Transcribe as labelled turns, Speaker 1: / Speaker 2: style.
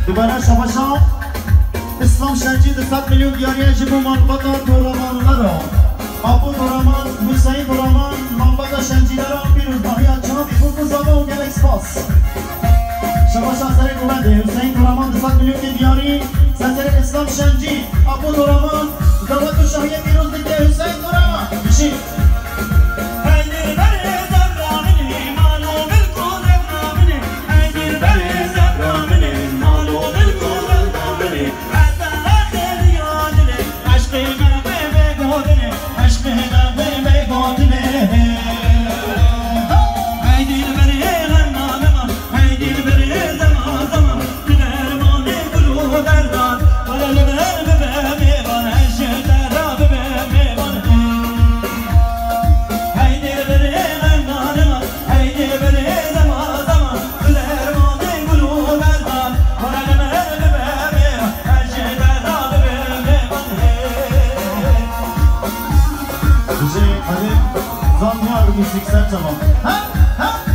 Speaker 1: دوباره شباشا اسلام شنجی 200 میلیون دیاریه جبو منبتا دورامان را ابو دورامان حسین دورامان منبتا شنجی را پیروز باهیت چنابی بکن زابه و گلکس پاس شباشا سر گوهده حسین دورامان 200 میلیون دیاری سنتر اسلام شنجی ابو دورامان دولت و شاهی پیروز دیگه حسین دورامان بشی Kadir ZANYAR müzik sen tamam. Ha? Ha?